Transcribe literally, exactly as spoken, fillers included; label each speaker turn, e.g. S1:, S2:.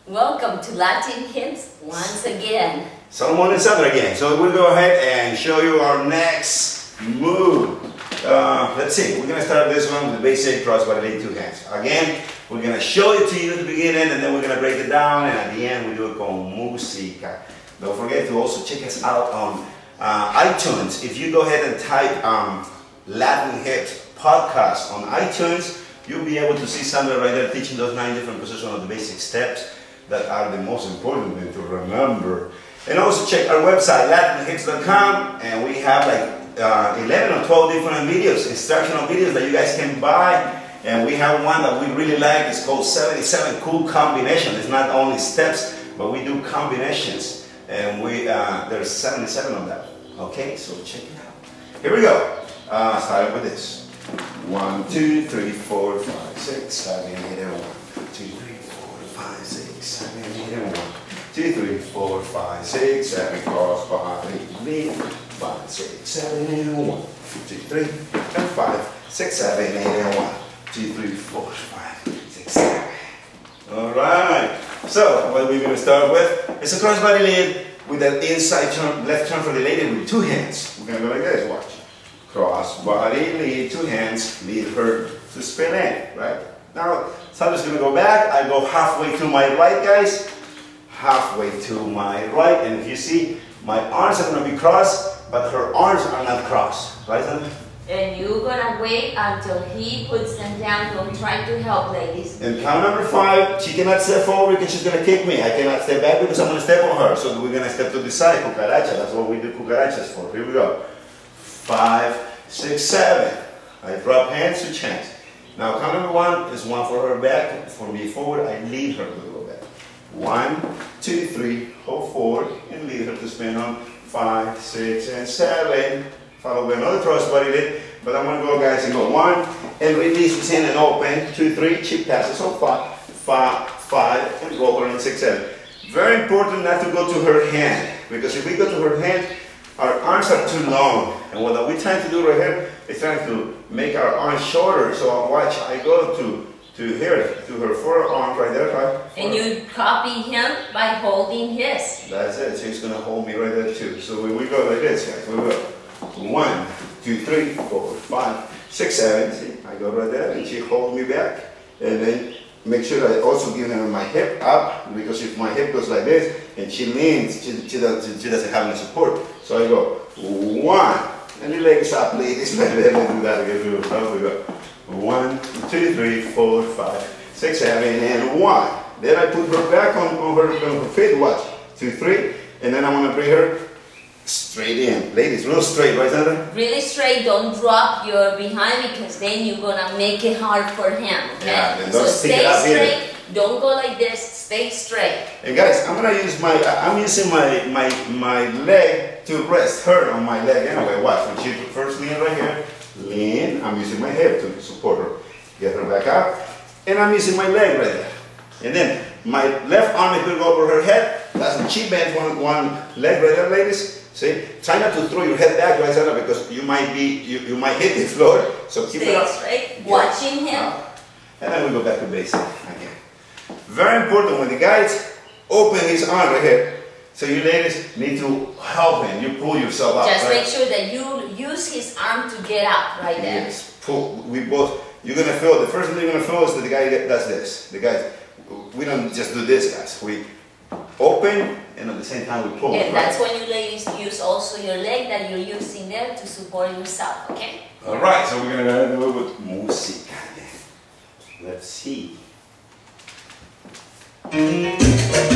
S1: Welcome to Latin Hits once again.
S2: Salomon and Sandra again. So we'll go ahead and show you our next move. Uh, let's see, we're going to start this one with the basic crossbody lead two hands. Again, we're going to show it to you at the beginning and then we're going to break it down, and at the end we do it con música. Don't forget to also check us out on uh, iTunes. If you go ahead and type um, Latin Hits podcast on iTunes, you'll be able to see Sandra right there teaching those nine different positions of the basic steps that are the most important thing to remember. And also check our website, latin hits dot com, and we have like uh, eleven or twelve different videos, instructional videos that you guys can buy. And we have one that we really like. It's called seventy-seven Cool Combinations. It's not only steps, but we do combinations. And we uh, there's seventy-seven of them. Okay, so check it out. Here we go. Uh, starting with this. One, two, three, four, five, six, seven, eight, and one. Two, three, four, five, six, seven, eight, and one. Two, three, four, five, six, seven, cross, body, lead. Five, six, seven, eight, and one. Two, three, and five, six, seven, eight, and one. Two, three, four, five, six, seven. All right. So what we're going to start with is a crossbody lead with an inside turn, left turn for the lady with two hands. We're going to go like this. Watch. Cross body, lead, two hands, lead her to spin in, right? Now, Sandra's gonna go back. I go halfway to my right, guys. Halfway to my right. And if you see, my arms are gonna be crossed, but her arms are not crossed. Right, Sandra?
S1: And you're gonna wait until he puts them down. Don't try to help, ladies.
S2: And count number five, she cannot step forward because she's gonna kick me. I cannot step back because I'm gonna step on her. So we're gonna step to the side, cucaracha. That's what we do cucarachas for. Here we go. Five, six, seven. I drop hands, switch hands. Now count number one is one for her back, for me forward. I lead her to go back. One, two, three, hold forward, and lead her to spin on five, six, and seven. Follow with another crossbody lead, but I'm gonna go, guys, and go one, and release this hand and open. Two, three, chip passes on five, five, five, and roll her in six, seven. Very important not to go to her hand, because if we go to her hand, our arms are too long, and what we're trying to do right here is trying to make our arms shorter. So watch, I go to to here, to her forearm right there, right?
S1: And you copy him by holding his.
S2: That's it. She's gonna hold me right there too. So when we go like this, guys, we go one, two, three, four, five, six, seven. See, I go right there, and she holds me back, and then make sure I also give her my hip up, because if my hip goes like this and she leans, she, she, doesn't, she doesn't have any support. So I go one, and the legs up, ladies. Let me do that again. We go one, two, three, four, five, six, seven, and one. Then I put her back on, on, her, on her feet. Watch, two, three, and then I want to bring her straight in. Ladies, real straight, right, Sandra?
S1: Really straight. Don't drop your behind, because then you're gonna make it hard for him. Okay?
S2: Yeah, then
S1: so
S2: don't stick
S1: stay
S2: it up
S1: straight.
S2: either.
S1: Don't go like this. Stay straight.
S2: And guys, I'm gonna use my, I'm using my my my leg to rest her on my leg anyway. Watch, when she first lean right here, lean. I'm using my hip to support her, get her back up, and I'm using my leg right there. And then my left arm is gonna go over her head. That's when she bends one one leg right there, ladies. See, try not to throw your head back, right, Sandra, because you might be you, you might hit the floor. So keep
S1: Stay
S2: it up.
S1: straight, watching him.
S2: Up. And then we go back to basic again. Very important when the guys open his arm right here. So you ladies need to help him. You pull yourself up.
S1: Just
S2: right?
S1: make sure that you use his arm to get up right there.
S2: Yes. Pull. We both. You're gonna feel. The first thing you're gonna feel is that the guy does this. The guys. We don't just do this, guys. We open and at the same time we pull.
S1: And
S2: right?
S1: that's when you ladies use also your leg that you're using there to support yourself. Okay.
S2: All right. So we're gonna go with música. Let's see. Mm-hmm.